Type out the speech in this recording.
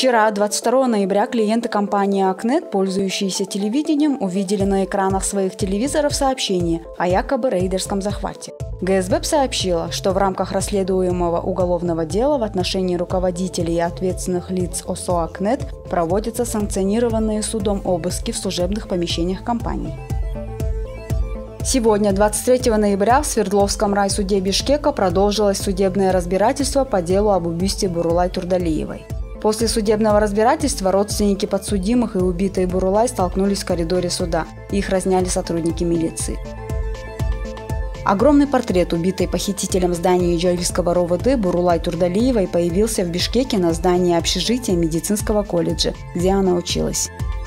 Вчера, 22 ноября, клиенты компании Акнет, пользующиеся телевидением, увидели на экранах своих телевизоров сообщение о якобы рейдерском захвате. ГСБ сообщила, что в рамках расследуемого уголовного дела в отношении руководителей и ответственных лиц ОСО «Акнет» проводятся санкционированные судом обыски в служебных помещениях компании. Сегодня, 23 ноября, в Свердловском райсуде Бишкека продолжилось судебное разбирательство по делу об убийстве Бурулай Турдалиевой. После судебного разбирательства родственники подсудимых и убитой Бурулай столкнулись в коридоре суда. Их разняли сотрудники милиции. Огромный портрет убитой похитителем здания Иджаильского РОВД Бурулай Турдалиевой появился в Бишкеке на здании общежития медицинского колледжа, где она училась.